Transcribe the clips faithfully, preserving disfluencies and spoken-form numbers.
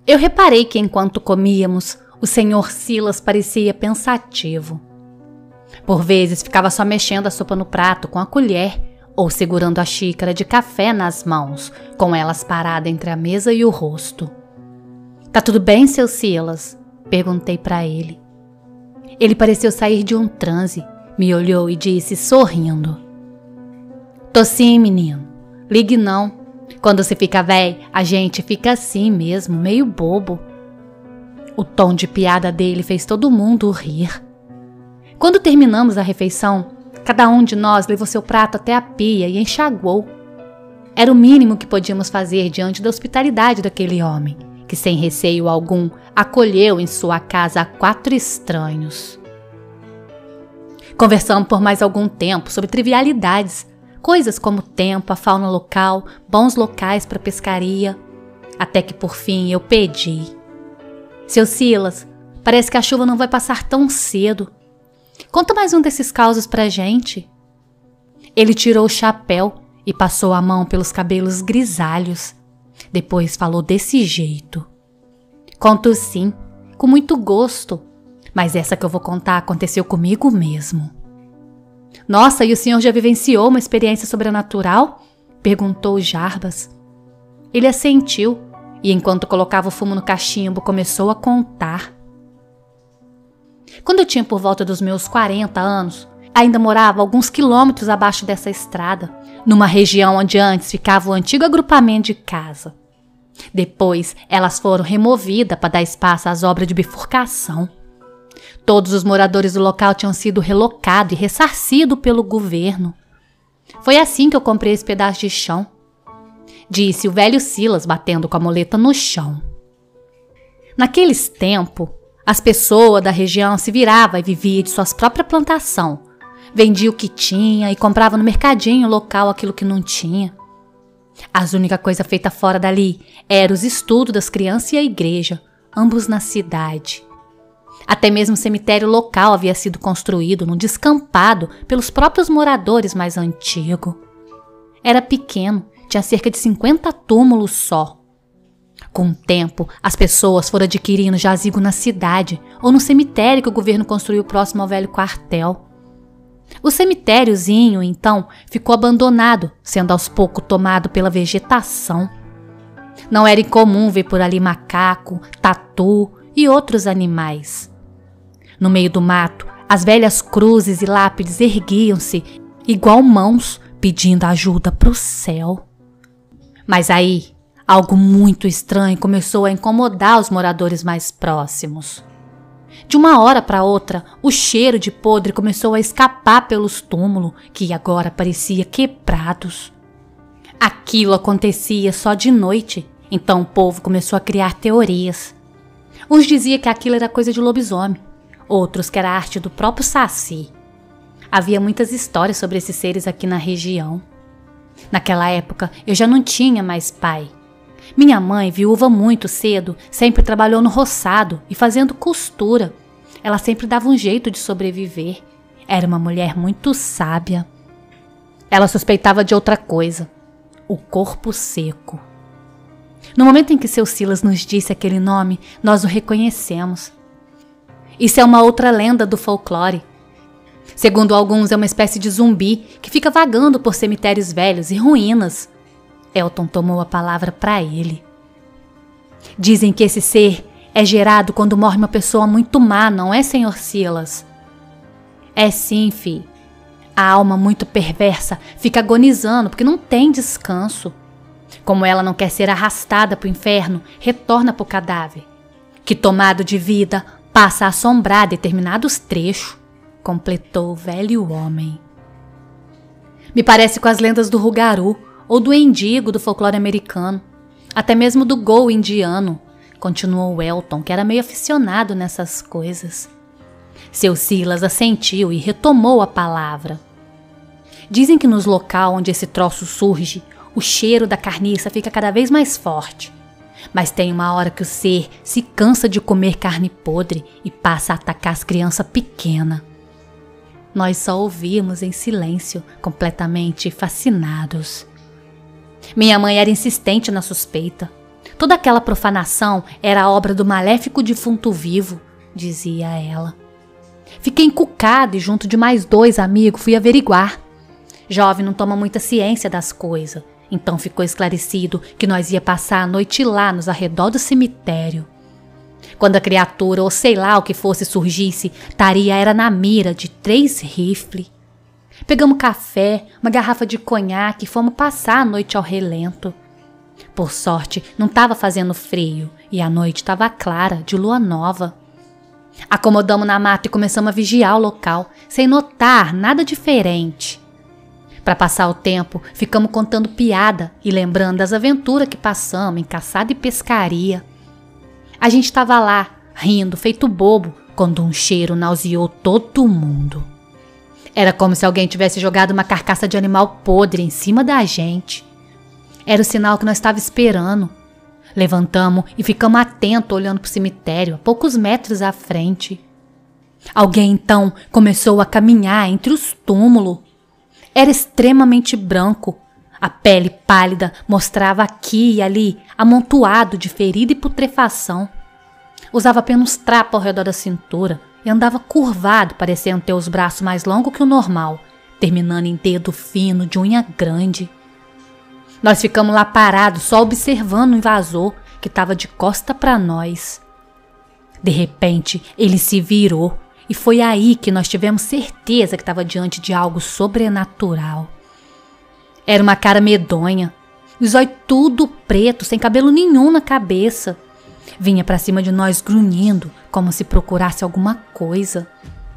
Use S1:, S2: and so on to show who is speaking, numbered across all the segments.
S1: Eu reparei que enquanto comíamos, o senhor Silas parecia pensativo. Por vezes ficava só mexendo a sopa no prato com a colher ou segurando a xícara de café nas mãos, com elas paradas entre a mesa e o rosto. "Tá tudo bem, seu Silas?" perguntei para ele. Ele pareceu sair de um transe, me olhou e disse sorrindo: "Tô sim, menino. Ligue não. Quando você fica velho, a gente fica assim mesmo, meio bobo." O tom de piada dele fez todo mundo rir. Quando terminamos a refeição, cada um de nós levou seu prato até a pia e enxaguou. Era o mínimo que podíamos fazer diante da hospitalidade daquele homem, que sem receio algum acolheu em sua casa quatro estranhos. Conversamos por mais algum tempo sobre trivialidades, coisas como o tempo, a fauna local, bons locais para pescaria, até que por fim eu pedi: "Seu Silas, parece que a chuva não vai passar tão cedo. Conta mais um desses causos pra gente." Ele tirou o chapéu e passou a mão pelos cabelos grisalhos. Depois falou desse jeito: "Conto sim, com muito gosto, mas essa que eu vou contar aconteceu comigo mesmo." "Nossa, e o senhor já vivenciou uma experiência sobrenatural?" perguntou Jarbas. Ele assentiu e, enquanto colocava o fumo no cachimbo, começou a contar. Quando eu tinha por volta dos meus quarenta anos, ainda morava alguns quilômetros abaixo dessa estrada, numa região onde antes ficava o antigo agrupamento de casa. Depois, elas foram removidas para dar espaço às obras de bifurcação. Todos os moradores do local tinham sido relocados e ressarcidos pelo governo. "Foi assim que eu comprei esse pedaço de chão", disse o velho Silas, batendo com a muleta no chão. Naqueles tempos, as pessoas da região se viravam e viviam de suas próprias plantações. Vendia o que tinha e comprava no mercadinho local aquilo que não tinha. As únicas coisas feitas fora dali eram os estudos das crianças e a igreja, ambos na cidade. Até mesmo o cemitério local havia sido construído num descampado pelos próprios moradores mais antigos. Era pequeno, tinha cerca de cinquenta túmulos só. Com o tempo, as pessoas foram adquirindo jazigo na cidade ou no cemitério que o governo construiu próximo ao velho quartel. O cemitériozinho, então, ficou abandonado, sendo aos poucos tomado pela vegetação. Não era incomum ver por ali macaco, tatu e outros animais. No meio do mato, as velhas cruzes e lápides erguiam-se, igual mãos, pedindo ajuda para o céu. Mas aí, algo muito estranho começou a incomodar os moradores mais próximos. De uma hora para outra, o cheiro de podre começou a escapar pelos túmulos, que agora parecia quebrados. Aquilo acontecia só de noite, então o povo começou a criar teorias. Uns diziam que aquilo era coisa de lobisomem, outros que era arte do próprio Saci. Havia muitas histórias sobre esses seres aqui na região. Naquela época, eu já não tinha mais pai. Minha mãe, viúva muito cedo, sempre trabalhou no roçado e fazendo costura. Ela sempre dava um jeito de sobreviver. Era uma mulher muito sábia. Ela suspeitava de outra coisa: o corpo seco. No momento em que seu Silas nos disse aquele nome, nós o reconhecemos. Isso é uma outra lenda do folclore. Segundo alguns, é uma espécie de zumbi que fica vagando por cemitérios velhos e ruínas. Elton tomou a palavra para ele. Dizem que esse ser é gerado quando morre uma pessoa muito má, não é, senhor Silas? É sim, fi. A alma muito perversa fica agonizando porque não tem descanso. Como ela não quer ser arrastada para o inferno, retorna para o cadáver, que tomado de vida passa a assombrar determinados trechos, completou o velho homem. Me parece com as lendas do Rugaru, ou do endigo do folclore americano, até mesmo do gol indiano, continuou Elton, que era meio aficionado nessas coisas. Seu Silas assentiu e retomou a palavra. Dizem que nos locais onde esse troço surge, o cheiro da carniça fica cada vez mais forte. Mas tem uma hora que o ser se cansa de comer carne podre e passa a atacar as crianças pequenas. Nós só ouvimos em silêncio, completamente fascinados. Minha mãe era insistente na suspeita. Toda aquela profanação era obra do maléfico defunto vivo, dizia ela. Fiquei encucada e junto de mais dois amigos fui averiguar. Jovem não toma muita ciência das coisas, então ficou esclarecido que nós ia passar a noite lá nos arredor do cemitério. Quando a criatura, ou sei lá o que fosse, surgisse, estaria era na mira de três rifles. Pegamos café, uma garrafa de conhaque e fomos passar a noite ao relento. Por sorte, não estava fazendo frio e a noite estava clara, de lua nova. Acomodamos na mata e começamos a vigiar o local, sem notar nada diferente. Para passar o tempo, ficamos contando piada e lembrando das aventuras que passamos em caçada e pescaria. A gente estava lá, rindo, feito bobo, quando um cheiro nauseou todo mundo. Era como se alguém tivesse jogado uma carcaça de animal podre em cima da gente. Era o sinal que nós estávamos esperando. Levantamos e ficamos atentos olhando para o cemitério, a poucos metros à frente. Alguém então começou a caminhar entre os túmulos. Era extremamente branco. A pele pálida mostrava aqui e ali amontoado de ferida e putrefação. Usava apenas trapo ao redor da cintura e andava curvado, parecendo ter os braços mais longos que o normal, terminando em dedo fino de unha grande. Nós ficamos lá parados, só observando o invasor que estava de costa para nós. De repente, ele se virou e foi aí que nós tivemos certeza que estava diante de algo sobrenatural. Era uma cara medonha, os olhos tudo preto, sem cabelo nenhum na cabeça. Vinha para cima de nós grunhindo, como se procurasse alguma coisa.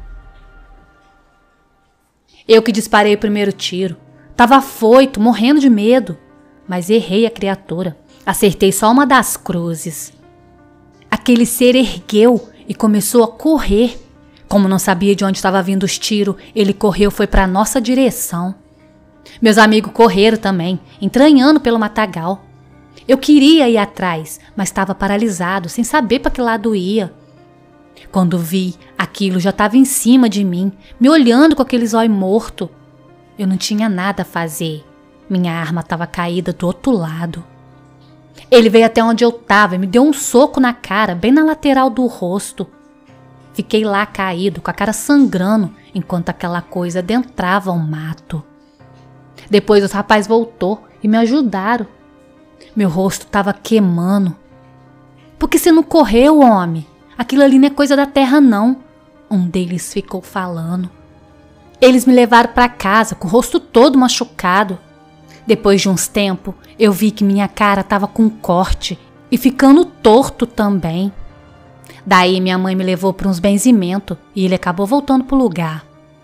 S1: Eu que disparei o primeiro tiro. Tava afoito, morrendo de medo, mas errei a criatura. Acertei só uma das cruzes. Aquele ser ergueu e começou a correr. Como não sabia de onde estava vindo os tiros, ele correu e foi para nossa direção. Meus amigos correram também, entranhando pelo matagal. Eu queria ir atrás, mas estava paralisado, sem saber para que lado ia. Quando vi, aquilo já estava em cima de mim, me olhando com aqueles olhos mortos. Eu não tinha nada a fazer. Minha arma estava caída do outro lado. Ele veio até onde eu estava e me deu um soco na cara, bem na lateral do rosto. Fiquei lá caído, com a cara sangrando, enquanto aquela coisa adentrava o mato. Depois os rapazes voltou e me ajudaram. Meu rosto estava queimando. Por que você não correu, homem? Aquilo ali não é coisa da terra, não. Um deles ficou falando. Eles me levaram para casa, com o rosto todo machucado. Depois de uns tempos, eu vi que minha cara estava com um corte e ficando torto também. Daí minha mãe me levou para uns benzimentos e ele acabou voltando para o lugar.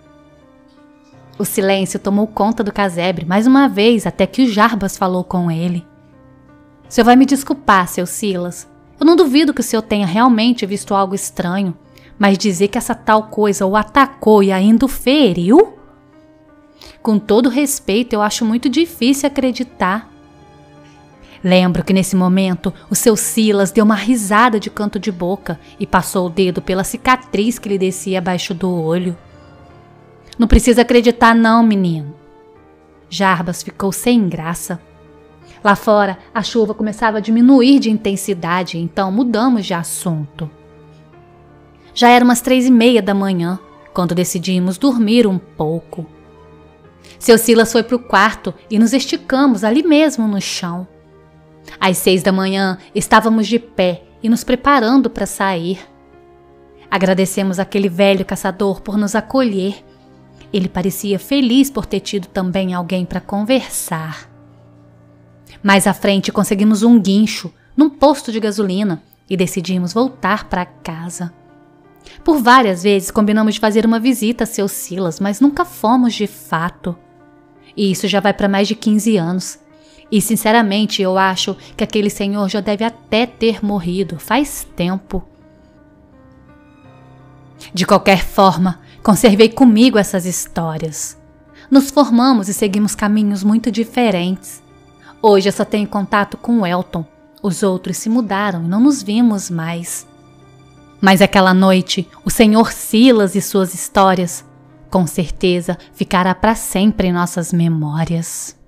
S1: O silêncio tomou conta do casebre mais uma vez até que o Jarbas falou com ele. O senhor vai me desculpar, seu Silas. Eu não duvido que o senhor tenha realmente visto algo estranho, mas dizer que essa tal coisa o atacou e ainda o feriu? Com todo respeito, eu acho muito difícil acreditar. Lembro que nesse momento o seu Silas deu uma risada de canto de boca e passou o dedo pela cicatriz que lhe descia abaixo do olho. Não precisa acreditar não, menino. Jarbas ficou sem graça. Lá fora, a chuva começava a diminuir de intensidade, então mudamos de assunto. Já era umas três e meia da manhã, quando decidimos dormir um pouco. Seu Silas foi para o quarto e nos esticamos ali mesmo no chão. Às seis da manhã, estávamos de pé e nos preparando para sair. Agradecemos aquele velho caçador por nos acolher. Ele parecia feliz por ter tido também alguém para conversar. Mais à frente conseguimos um guincho num posto de gasolina e decidimos voltar para casa. Por várias vezes combinamos de fazer uma visita a seu Silas, mas nunca fomos de fato. E isso já vai para mais de quinze anos. E sinceramente eu acho que aquele senhor já deve até ter morrido faz tempo. De qualquer forma, conservei comigo essas histórias. Nos formamos e seguimos caminhos muito diferentes. Hoje eu só tenho contato com o Elton. Os outros se mudaram e não nos vimos mais. Mas aquela noite, o senhor Silas e suas histórias, com certeza, ficará para sempre em nossas memórias.